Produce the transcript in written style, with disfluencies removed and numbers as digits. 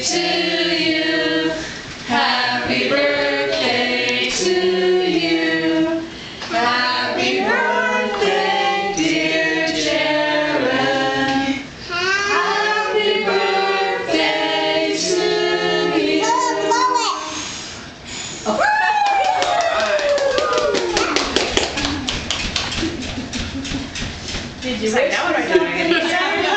to you. Happy birthday to you. Happy birthday, dear Jared. Happy birthday to you. Did you say that one right now?